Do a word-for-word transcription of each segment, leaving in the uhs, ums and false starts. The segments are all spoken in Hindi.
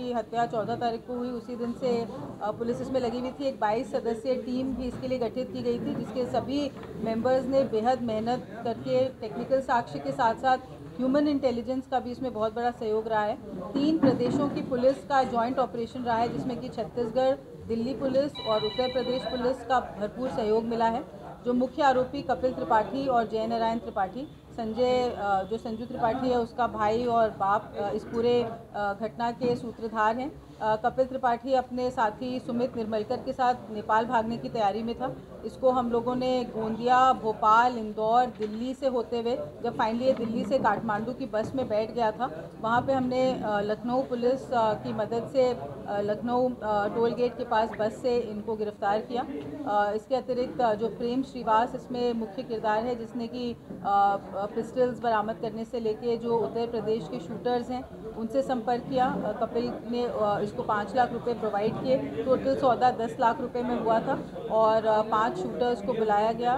की हत्या चौदह तारीख को हुई, उसी दिन से पुलिस इसमें लगी हुई थी। एक बाईस सदस्यीय टीम भी इसके लिए गठित की गई थी, जिसके सभी मेंबर्स ने बेहद मेहनत करके टेक्निकल साक्ष्य के साथ साथ ह्यूमन इंटेलिजेंस का भी इसमें बहुत बड़ा सहयोग रहा है। तीन प्रदेशों की पुलिस का जॉइंट ऑपरेशन रहा है, जिसमें कि छत्तीसगढ़, दिल्ली पुलिस और उत्तर प्रदेश पुलिस का भरपूर सहयोग मिला है। जो मुख्य आरोपी कपिल त्रिपाठी और जय नारायण त्रिपाठी, संजय जो संजू त्रिपाठी है उसका भाई और बाप, इस पूरे घटना के सूत्रधार हैं। कपिल त्रिपाठी अपने साथी सुमित निर्मलकर के साथ नेपाल भागने की तैयारी में था। इसको हम लोगों ने गोंदिया, भोपाल, इंदौर, दिल्ली से होते हुए जब फाइनली दिल्ली से काठमांडू की बस में बैठ गया था, वहाँ पे हमने लखनऊ पुलिस की मदद से लखनऊ टोल गेट के पास बस से इनको गिरफ्तार किया। इसके अतिरिक्त जो प्रेम श्रीवास इसमें मुख्य किरदार है, जिसने कि पिस्टल्स बरामद करने से लेके जो उत्तर प्रदेश के शूटर्स हैं उनसे संपर्क किया। कपिल ने इसको पाँच लाख रुपए प्रोवाइड किए। टोटल सौदा दस लाख रुपए में हुआ था और पांच शूटर्स को बुलाया गया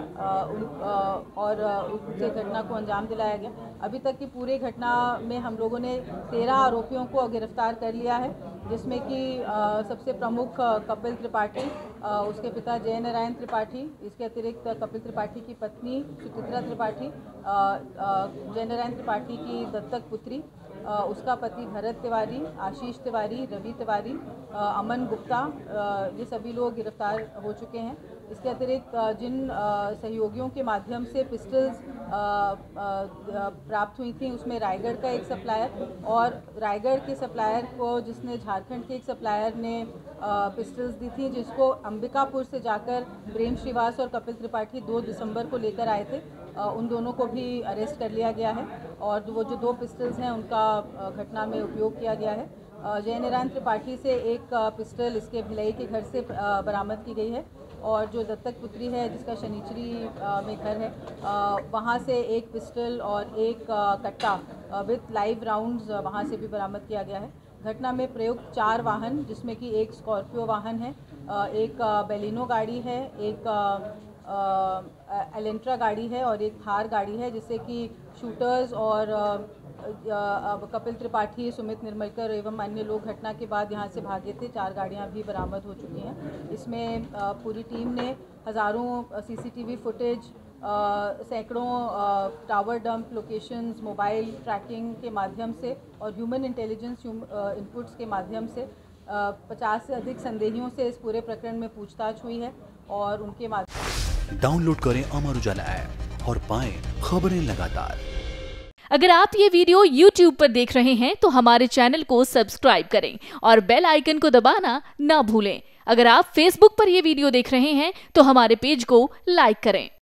और उनसे घटना को अंजाम दिलाया गया। अभी तक की पूरी घटना में हम लोगों ने तेरह आरोपियों को गिरफ्तार कर लिया है, जिसमें कि सबसे प्रमुख कपिल त्रिपाठी, उसके पिता जय नारायण त्रिपाठी, इसके अतिरिक्त कपिल त्रिपाठी की पत्नी सुचित्रा त्रिपाठी, जय नारायण त्रिपाठी की दत्तक पुत्री, उसका पति भरत तिवारी, आशीष तिवारी, रवि तिवारी, अमन गुप्ता, ये सभी लोग गिरफ्तार हो चुके हैं। इसके अतिरिक्त जिन सहयोगियों के माध्यम से पिस्टल्स प्राप्त हुई थी, उसमें रायगढ़ का एक सप्लायर और रायगढ़ के सप्लायर को जिसने झारखंड के एक सप्लायर ने पिस्टल्स दी थी, जिसको अंबिकापुर से जाकर प्रेम श्रीवास और कपिल त्रिपाठी दो दिसंबर को लेकर आए थे, उन दोनों को भी अरेस्ट कर लिया गया है और वो जो दो पिस्टल्स हैं उनका घटना में उपयोग किया गया है। जय नारायण त्रिपाठी से एक पिस्टल इसके भिलाई के घर से बरामद की गई है और जो दत्तक पुत्री है जिसका शनिचरी में घर है, वहाँ से एक पिस्टल और एक कट्टा विथ लाइव राउंड्स वहाँ से भी बरामद किया गया है। घटना में प्रयुक्त चार वाहन, जिसमें कि एक स्कॉर्पियो वाहन है, एक बेलिनो गाड़ी है, एक एलेंट्रा गाड़ी है और एक थार गाड़ी है, जिससे कि शूटर्स और कपिल त्रिपाठी, सुमित निर्मलकर एवं अन्य लोग घटना के बाद यहां से भागे थे। चार गाड़ियां भी बरामद हो चुकी हैं। इसमें पूरी टीम ने हज़ारों सीसीटीवी फुटेज, सैकड़ों tower dump locations, mobile tracking के माध्यम से और ह्यूमन इंटेलिजेंस इनपुट्स के माध्यम से पचास से अधिक संदेहियों से इस पूरे प्रकरण में पूछताछ हुई है और उनके माध्यम। डाउनलोड करें अमर उजाला ऐप और पाएं खबरें लगातार। अगर आप ये वीडियो यूट्यूब पर देख रहे हैं तो हमारे चैनल को सब्सक्राइब करें और बेल आइकन को दबाना ना भूलें। अगर आप फेसबुक पर यह वीडियो देख रहे हैं तो हमारे पेज को लाइक करें।